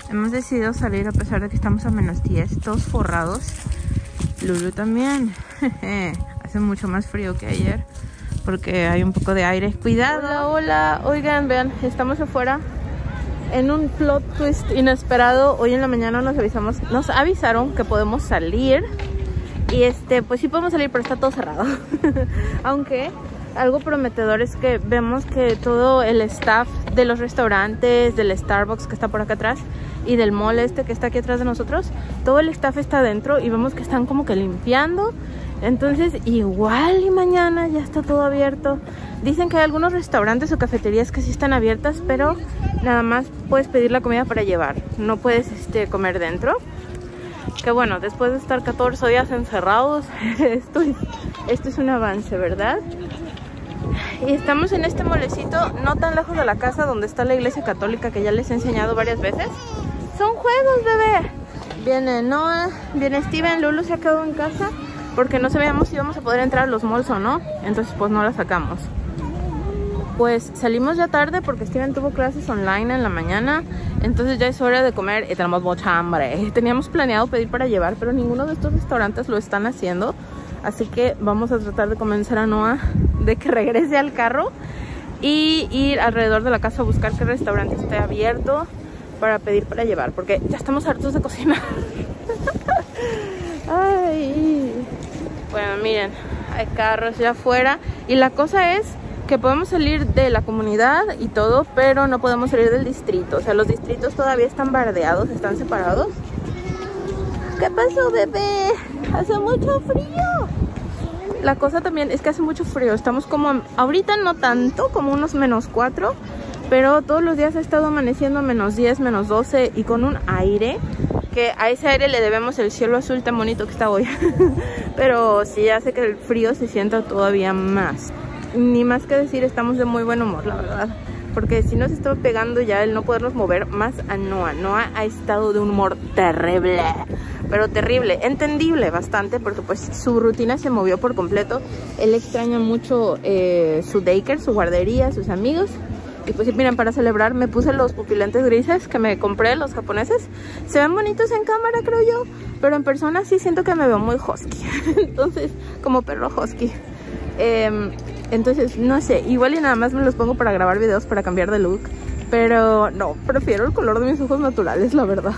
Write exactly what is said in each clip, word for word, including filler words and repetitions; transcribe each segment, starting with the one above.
Hemos decidido salir a pesar de que estamos a menos diez, todos forrados. Lulu también. Hace mucho más frío que ayer porque hay un poco de aire. Cuidado. Hola, hola. Oigan, vean, estamos afuera en un plot twist inesperado. Hoy en la mañana nos avisamos, nos avisaron que podemos salir. Y este, pues sí podemos salir, pero está todo cerrado. Aunque algo prometedor es que vemos que todo el staff de los restaurantes, del Starbucks que está por acá atrás y del mall este que está aquí atrás de nosotros, todo el staff está adentro y vemos que están como que limpiando. Entonces igual y mañana ya está todo abierto. Dicen que hay algunos restaurantes o cafeterías que sí están abiertas, pero nada más puedes pedir la comida para llevar, no puedes este, comer dentro. Que bueno, después de estar catorce días encerrados, esto es, esto es un avance, ¿verdad? Y estamos en este molecito no tan lejos de la casa donde está la iglesia católica que ya les he enseñado varias veces. Son juegos, bebé. Viene Noah, viene Steven. Lulu se ha quedado en casa porque no sabíamos si íbamos a poder entrar a los malls o no. Entonces pues no la sacamos. Pues salimos ya tarde porque Steven tuvo clases online en la mañana. Entonces ya es hora de comer y tenemos mucha hambre. Teníamos planeado pedir para llevar, pero ninguno de estos restaurantes lo están haciendo. Así que vamos a tratar de convencer a Noah de que regrese al carro y ir alrededor de la casa a buscar qué restaurante esté abierto para pedir para llevar, porque ya estamos hartos de cocinar. Ay. Bueno, miren, hay carros ya afuera y la cosa es que podemos salir de la comunidad y todo, pero no podemos salir del distrito. O sea, los distritos todavía están bardeados, están separados. ¿Qué pasó, bebé? Hace mucho frío. La cosa también es que hace mucho frío. Estamos como, ahorita no tanto, como unos menos cuatro, pero todos los días ha estado amaneciendo menos diez, menos doce y con un aire que a ese aire le debemos el cielo azul tan bonito que está hoy. Pero sí hace que el frío se sienta todavía más. Ni más que decir, estamos de muy buen humor, la verdad. Porque si nos estaba pegando ya el no podernos mover más a Noah. Noah ha estado de un humor terrible, pero terrible, entendible bastante, porque pues su rutina se movió por completo. Él extraña mucho eh, su daycare, su guardería, sus amigos. Y pues miren, para celebrar me puse los pupilentes grises que me compré, los japoneses. Se ven bonitos en cámara, creo yo, pero en persona sí siento que me veo muy husky. Entonces, como perro husky. eh, Entonces, no sé, igual y nada más me los pongo para grabar videos para cambiar de look. Pero no, prefiero el color de mis ojos naturales, la verdad.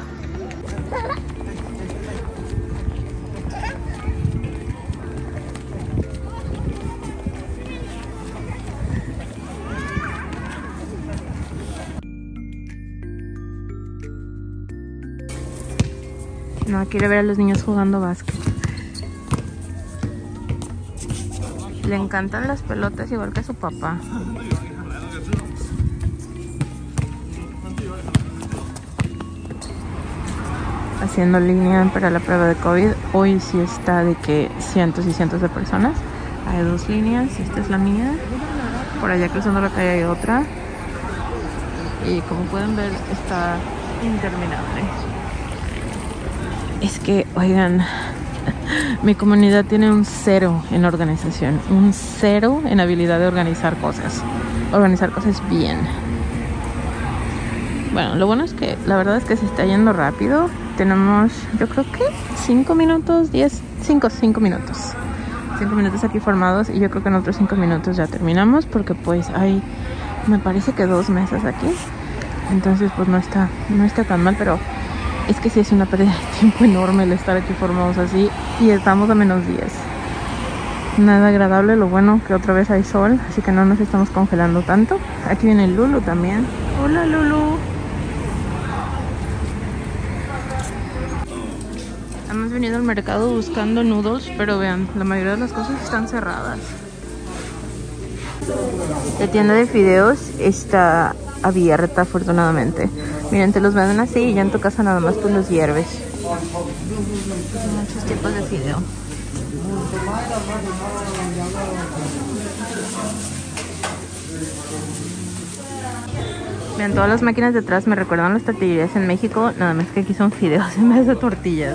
No, quiere ver a los niños jugando básquet. Le encantan las pelotas igual que a su papá. Haciendo línea para la prueba de COVID. Hoy sí está de que cientos y cientos de personas. Hay dos líneas, esta es la mía. Por allá cruzando la calle hay otra. Y como pueden ver está interminable. Es que, oigan, mi comunidad tiene un cero en organización, un cero en habilidad de organizar cosas, organizar cosas bien. Bueno, lo bueno es que la verdad es que se está yendo rápido. Tenemos, yo creo que cinco minutos, diez, cinco, cinco minutos. cinco minutos aquí formados y yo creo que en otros cinco minutos ya terminamos porque pues hay, me parece que dos mesas aquí. Entonces pues no está, no está tan mal, pero es que sí es una pérdida de tiempo enorme el estar aquí formados así y estamos a menos diez. Nada agradable, lo bueno que otra vez hay sol, así que no nos estamos congelando tanto. Aquí viene Lulu también. Hola, Lulu. Hemos venido al mercado buscando noodles, pero vean, la mayoría de las cosas están cerradas. La tienda de fideos está abierta afortunadamente. Miren, te los venden así y ya en tu casa nada más tú los hierves. Muchos tipos de fideo. Miren, todas las máquinas detrás me recuerdan las tortillerías en México, nada más que aquí son fideos en vez de tortillas.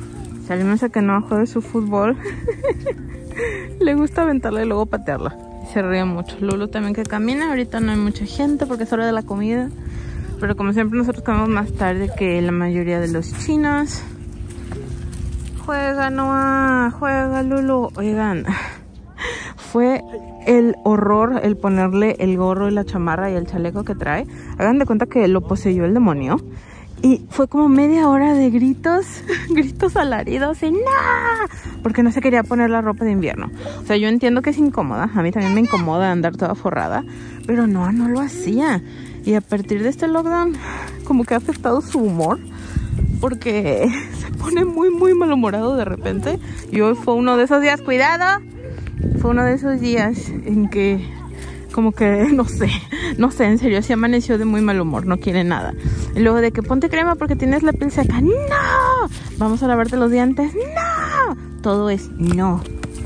Salimos a que no juegue su fútbol. Le gusta aventarla y luego patearla. se ríe mucho. Lulu también que camina. Ahorita no hay mucha gente porque es hora de la comida. Pero como siempre nosotros comemos más tarde que la mayoría de los chinos. Juega, Noah, juega, Lulu. Oigan, fue el horror el ponerle el gorro y la chamarra y el chaleco que trae. Hagan de cuenta que lo poseyó el demonio. Y fue como media hora de gritos, gritos alaridos y ¡no! Porque no se quería poner la ropa de invierno. O sea, yo entiendo que es incómoda. A mí también me incomoda andar toda forrada. Pero no, no lo hacía. Y a partir de este lockdown, como que ha afectado su humor. Porque se pone muy, muy malhumorado de repente. Y hoy fue uno de esos días, ¡cuidado! Fue uno de esos días en que, como que, no sé, no sé, en serio, se amaneció de muy mal humor, no quiere nada. Y luego de que ponte crema porque tienes la piel seca, ¡no! Vamos a lavarte los dientes, ¡no! Todo es no.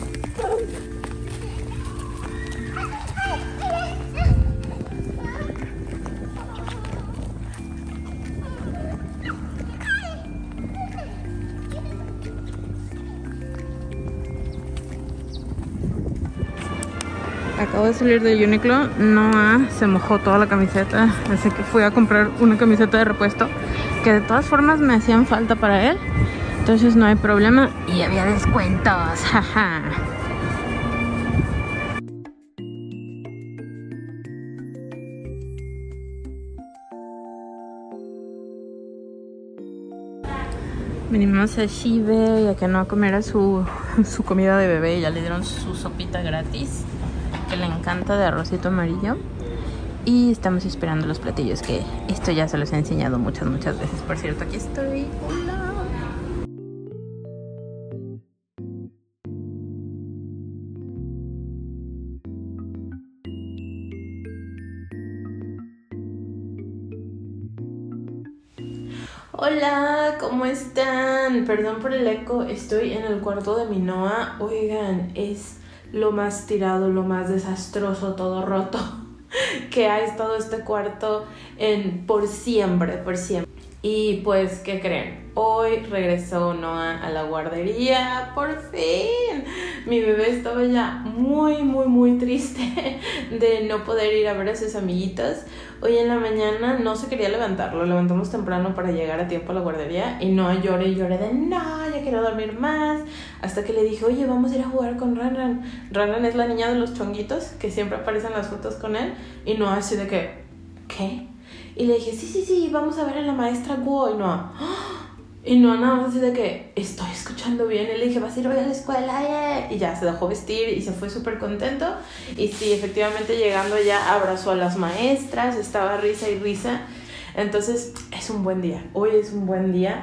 Acabo de salir de Uniqlo. Noah se mojó toda la camiseta, así que fui a comprar una camiseta de repuesto que de todas formas me hacían falta para él, entonces no hay problema y había descuentos, jaja. Venimos a Shibe y a que no a comer a su, su comida de bebé. Ya le dieron su sopita gratis que le encanta, de arrocito amarillo, y estamos esperando los platillos, que esto ya se los he enseñado muchas muchas veces. Por cierto, aquí estoy. Hola. Hola, ¿cómo están? Perdón por el eco, estoy en el cuarto de mi Noah. Oigan, es lo más tirado, lo más desastroso, todo roto que ha estado este cuarto en por siempre, por siempre. Y pues, ¿qué creen? Hoy regresó Noah a la guardería, por fin. Mi bebé estaba ya muy, muy, muy triste de no poder ir a ver a sus amiguitas. Hoy en la mañana no se quería levantar, lo levantamos temprano para llegar a tiempo a la guardería y Noah lloré y lloré de no, ya quiero dormir más. Hasta que le dije, oye, vamos a ir a jugar con Ranran. Ranran es la niña de los chonguitos que siempre aparecen las fotos con él. Y Noah así de que, ¿qué? Y le dije, sí, sí, sí, vamos a ver a la maestra Guo. Y Noah, ¡oh! Y Noah nada más así de que, estoy escuchando bien. Y le dije, vas a ir hoy a la escuela, eh. Y ya se dejó vestir y se fue súper contento. Y sí, efectivamente llegando ya abrazó a las maestras, estaba risa y risa. Entonces es un buen día, hoy es un buen día.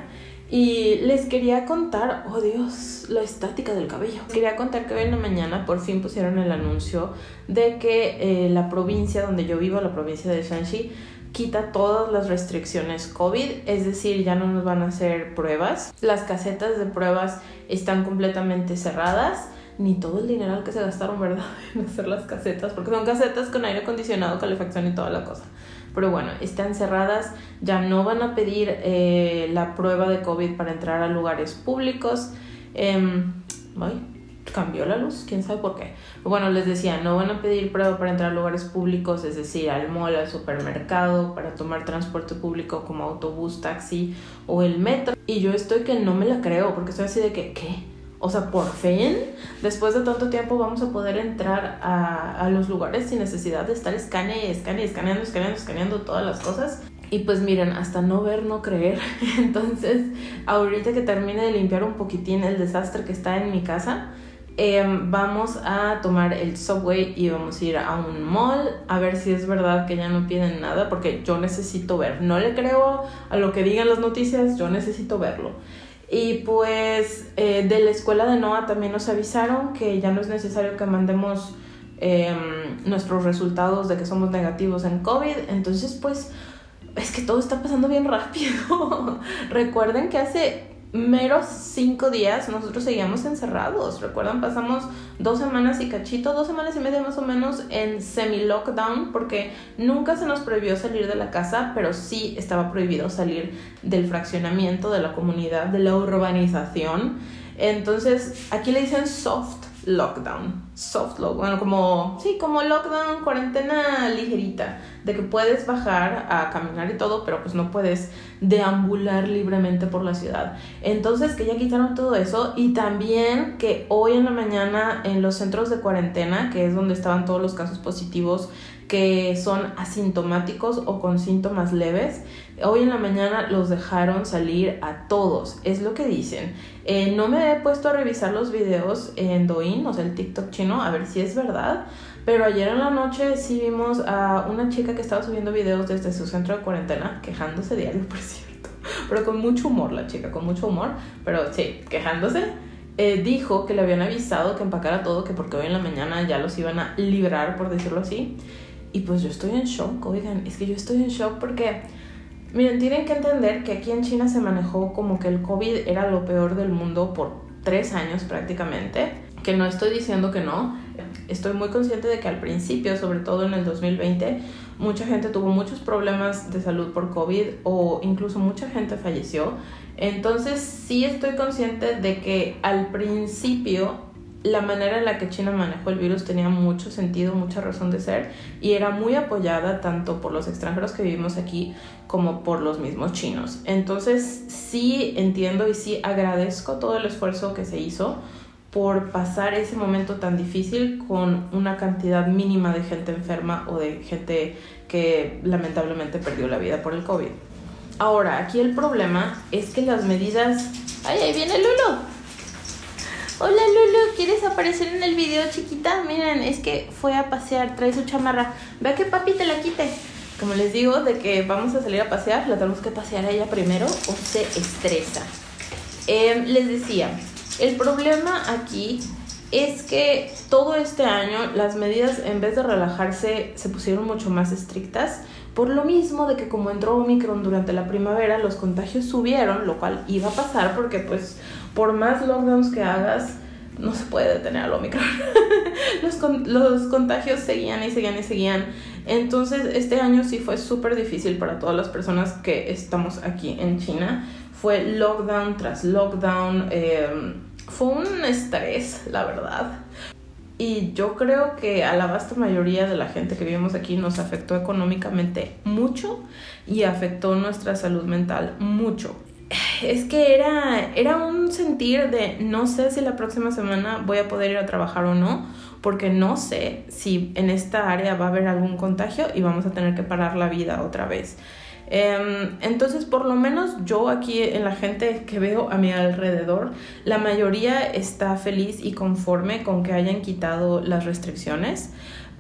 Y les quería contar, oh Dios, la estática del cabello. Quería contar que hoy en la mañana por fin pusieron el anuncio de que eh, la provincia donde yo vivo, la provincia de Shanxi, quita todas las restricciones COVID, es decir, ya no nos van a hacer pruebas. Las casetas de pruebas están completamente cerradas. Ni todo el dineral que se gastaron, ¿verdad?, en hacer las casetas, porque son casetas con aire acondicionado, calefacción y toda la cosa. Pero bueno, están cerradas, ya no van a pedir eh, la prueba de COVID para entrar a lugares públicos. Eh, ay, cambió la luz, quién sabe por qué. Pero bueno, les decía, no van a pedir prueba para entrar a lugares públicos, es decir, al mall, al supermercado, para tomar transporte público como autobús, taxi o el metro. Y yo estoy que no me la creo, porque estoy así de que, ¿qué? O sea, por fin, después de tanto tiempo vamos a poder entrar a, a los lugares sin necesidad de estar escane, escane, escaneando, escaneando, escaneando todas las cosas. Y pues miren, hasta no ver, no creer. Entonces, ahorita que termine de limpiar un poquitín el desastre que está en mi casa, eh, vamos a tomar el subway y vamos a ir a un mall a ver si es verdad que ya no piden nada, porque yo necesito ver. No le creo a lo que digan las noticias, yo necesito verlo. Y pues eh, de la escuela de Noah también nos avisaron que ya no es necesario que mandemos eh, nuestros resultados de que somos negativos en COVID. Entonces pues es que todo está pasando bien rápido. Recuerden que hace meros cinco días nosotros seguíamos encerrados. Recuerdan, pasamos dos semanas y cachito, dos semanas y media más o menos en semi-lockdown, porque nunca se nos prohibió salir de la casa, pero sí estaba prohibido salir del fraccionamiento, de la comunidad, de la urbanización. Entonces aquí le dicen soft lockdown, soft lockdown, bueno, como, sí, como lockdown, cuarentena ligerita, de que puedes bajar a caminar y todo, pero pues no puedes deambular libremente por la ciudad. Entonces que ya quitaron todo eso, y también que hoy en la mañana en los centros de cuarentena, que es donde estaban todos los casos positivos que son asintomáticos o con síntomas leves, hoy en la mañana los dejaron salir a todos, es lo que dicen. Eh, no me he puesto a revisar los videos en Douyin, o sea el TikTok chino, a ver si es verdad, pero ayer en la noche sí vimos a una chica que estaba subiendo videos desde su centro de cuarentena, quejándose diario, por cierto, pero con mucho humor la chica, con mucho humor, pero sí, quejándose. Eh, dijo que le habían avisado que empacara todo, que porque hoy en la mañana ya los iban a librar, por decirlo así. Y pues yo estoy en shock, oigan, es que yo estoy en shock porque, miren, tienen que entender que aquí en China se manejó como que el COVID era lo peor del mundo por tres años prácticamente, que no estoy diciendo que no, estoy muy consciente de que al principio, sobre todo en el dos mil veinte, mucha gente tuvo muchos problemas de salud por COVID o incluso mucha gente falleció. Entonces sí estoy consciente de que al principio la manera en la que China manejó el virus tenía mucho sentido, mucha razón de ser, y era muy apoyada tanto por los extranjeros que vivimos aquí como por los mismos chinos. Entonces sí entiendo y sí agradezco todo el esfuerzo que se hizo por pasar ese momento tan difícil con una cantidad mínima de gente enferma o de gente que lamentablemente perdió la vida por el COVID. Ahora, aquí el problema es que las medidas... ¡Ay, ahí viene Lulu! Hola Lulu, ¿quieres aparecer en el video, chiquita? Miren, es que fue a pasear, trae su chamarra. Ve que papi te la quite. Como les digo, de que vamos a salir a pasear, la tenemos que pasear a ella primero o se estresa. Eh, les decía, el problema aquí es que todo este año las medidas, en vez de relajarse, se pusieron mucho más estrictas. Por lo mismo de que como entró Omicron durante la primavera, los contagios subieron, lo cual iba a pasar porque pues por más lockdowns que hagas, no se puede detener al Omicron. los, con, los contagios seguían y seguían y seguían. Entonces este año sí fue súper difícil para todas las personas que estamos aquí en China. Fue lockdown tras lockdown. Eh, fue un estrés, la verdad. Y yo creo que a la vasta mayoría de la gente que vivimos aquí nos afectó económicamente mucho y afectó nuestra salud mental mucho. Es que era, era un sentir de no sé si la próxima semana voy a poder ir a trabajar o no, porque no sé si en esta área va a haber algún contagio y vamos a tener que parar la vida otra vez. Um, entonces por lo menos yo aquí en la gente que veo a mi alrededor, la mayoría está feliz y conforme con que hayan quitado las restricciones,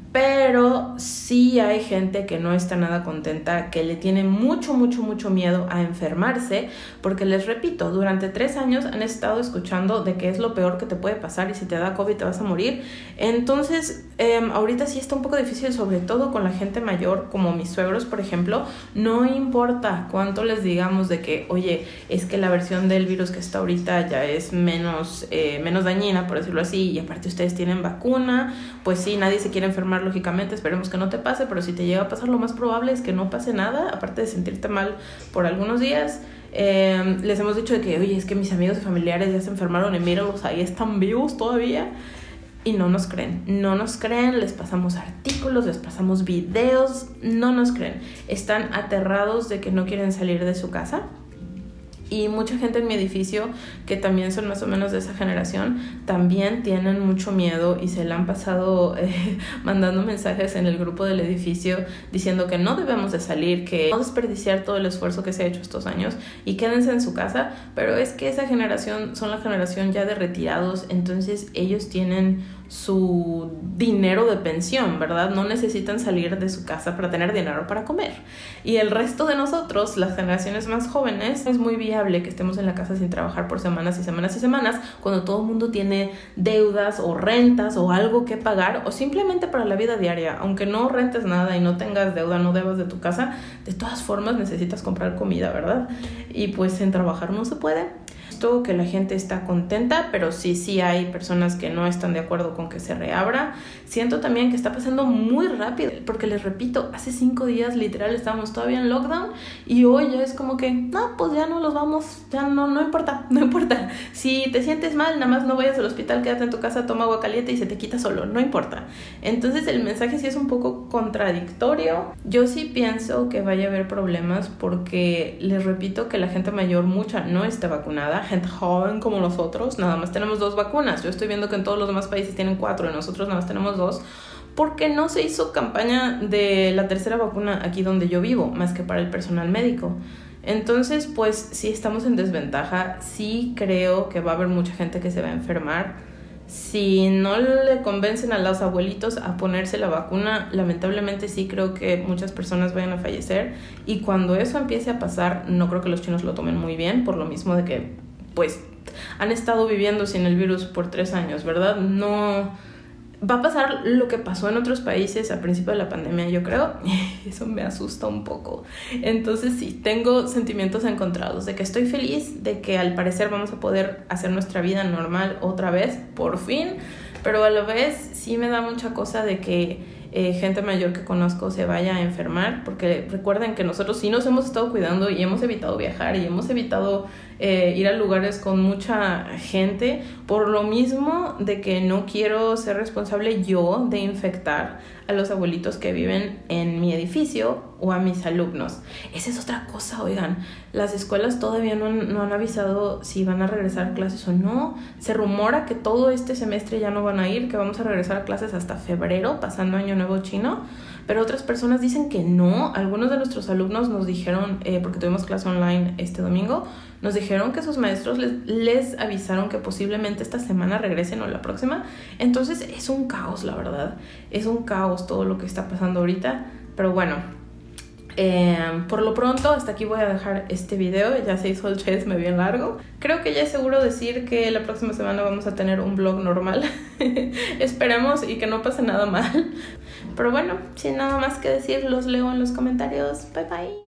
pero sí hay gente que no está nada contenta, que le tiene mucho, mucho, mucho miedo a enfermarse, porque les repito, durante tres años han estado escuchando de que es lo peor que te puede pasar y si te da COVID te vas a morir. Entonces, eh, ahorita sí está un poco difícil, sobre todo con la gente mayor, como mis suegros, por ejemplo. No importa cuánto les digamos de que, oye, es que la versión del virus que está ahorita ya es menos, eh, menos dañina, por decirlo así, y aparte ustedes tienen vacuna, pues sí, nadie se quiere enfermar, lógicamente, esperemos que no te pase, pero si te llega a pasar, lo más probable es que no pase nada, aparte de sentirte mal por algunos días. Eh, les hemos dicho de que, oye, es que mis amigos y familiares ya se enfermaron y míralos, ahí están vivos todavía, y no nos creen, no nos creen, les pasamos artículos, les pasamos videos, no nos creen, están aterrados de que no quieren salir de su casa. Y mucha gente en mi edificio, que también son más o menos de esa generación, también tienen mucho miedo y se le han pasado eh, mandando mensajes en el grupo del edificio diciendo que no debemos de salir, que no desperdiciar todo el esfuerzo que se ha hecho estos años y quédense en su casa. Pero es que esa generación son la generación ya de retirados, entonces ellos tienen su dinero de pensión, ¿verdad? No necesitan salir de su casa para tener dinero para comer. Y el resto de nosotros, las generaciones más jóvenes, es muy viable que estemos en la casa sin trabajar por semanas y semanas y semanas, cuando todo el mundo tiene deudas o rentas o algo que pagar, o simplemente para la vida diaria. Aunque no rentes nada y no tengas deuda, no debas de tu casa, de todas formas necesitas comprar comida, ¿verdad? Y pues en trabajar no se puede. Esto que la gente está contenta, pero sí, sí hay personas que no están de acuerdo con que se reabra. Siento también que está pasando muy rápido, porque les repito, hace cinco días literal estábamos todavía en lockdown y hoy ya es como que, no, pues ya no los vamos, ya no, no importa, no importa. Si te sientes mal, nada más no vayas al hospital, quédate en tu casa, toma agua caliente y se te quita solo, no importa. Entonces el mensaje sí es un poco contradictorio. Yo sí pienso que vaya a haber problemas porque les repito que la gente mayor, mucha, no está vacunada. Gente joven como nosotros, nada más tenemos dos vacunas. Yo estoy viendo que en todos los demás países tienen cuatro y nosotros nada más tenemos dos, porque no se hizo campaña de la tercera vacuna aquí donde yo vivo, más que para el personal médico. Entonces, pues sí estamos en desventaja. Sí creo que va a haber mucha gente que se va a enfermar. Si no le convencen a los abuelitos a ponerse la vacuna, lamentablemente sí creo que muchas personas vayan a fallecer. Y cuando eso empiece a pasar, no creo que los chinos lo tomen muy bien, por lo mismo de que pues han estado viviendo sin el virus por tres años, ¿verdad? No va a pasar lo que pasó en otros países a principio de la pandemia, yo creo. Eso me asusta un poco. Entonces sí, tengo sentimientos encontrados de que estoy feliz de que al parecer vamos a poder hacer nuestra vida normal otra vez, por fin, pero a la vez sí me da mucha cosa de que Eh, gente mayor que conozco se vaya a enfermar, porque recuerden que nosotros sí nos hemos estado cuidando y hemos evitado viajar y hemos evitado eh, ir a lugares con mucha gente, por lo mismo de que no quiero ser responsable yo de infectar a los abuelitos que viven en mi edificio o a mis alumnos. Esa es otra cosa, oigan, las escuelas todavía no han, no han avisado si van a regresar a clases o no. Se rumora que todo este semestre ya no van a ir, que vamos a regresar a clases hasta febrero, pasando Año Nuevo Chino, pero otras personas dicen que no. Algunos de nuestros alumnos nos dijeron, eh, porque tuvimos clase online este domingo, nos dijeron que sus maestros les, les avisaron que posiblemente esta semana regresen o la próxima. Entonces es un caos, la verdad, es un caos todo lo que está pasando ahorita, pero bueno, eh, por lo pronto hasta aquí voy a dejar este video. Ya se hizo el chisme bien largo. Creo que ya es seguro decir que la próxima semana vamos a tener un vlog normal. Esperemos y que no pase nada mal. Pero bueno, sin nada más que decir, los leo en los comentarios. Bye bye.